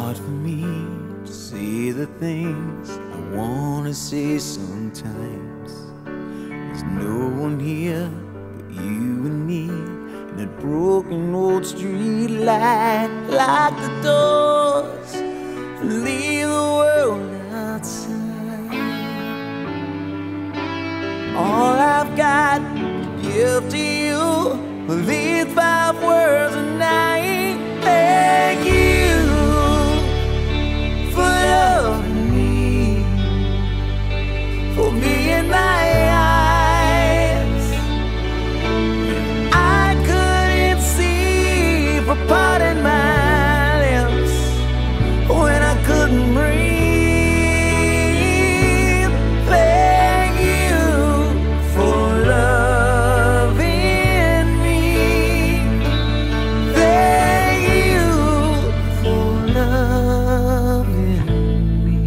hard for me to say the things I wanna say sometimes. There's no one here but you and me, and that broken old street light. Lock the doors and leave the world outside. All I've got to give to you are these 5 words, and I thank you for loving me, for being my eyes. I couldn't see, for parting my lips when I couldn't breathe. Thank you for loving me. Thank you for loving me.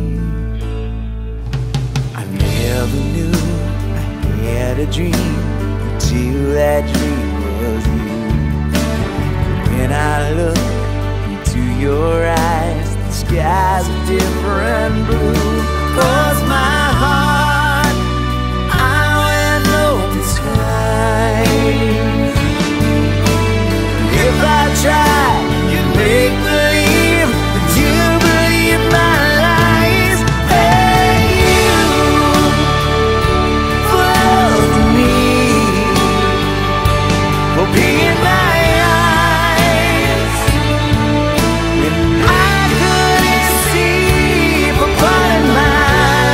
I never knew I had a dream until that dream was you. When I look into your eyes, the sky's a different blue. 'Cause my heart, I went low disguise. If I tried, you'd make believe that you believe my lies. Thank you for loving me, for being my eyes. And I couldn't see, for parting my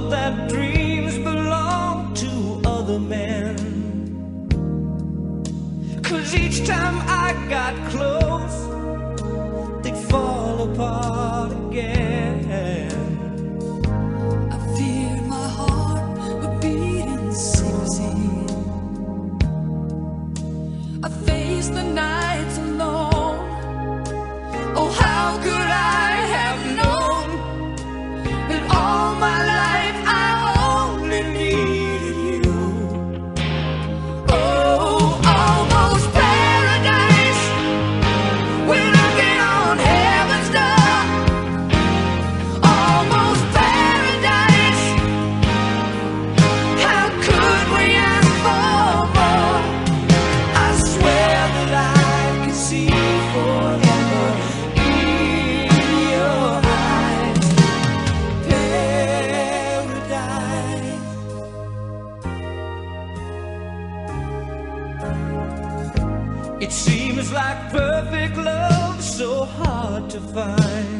thought that dreams belonged to other men, 'cause each time I got close, they'd fall apart again. I feared my heart would beat in sympathy. I faced the nights alone. Oh, how could I have known that all my life I only needed you? Oh, almost paradise, we're knocking on heaven's door. Almost paradise, how could we ask for more? I swear that I could see forever in your eyes. Paradise. It seems like perfect love so hard to find.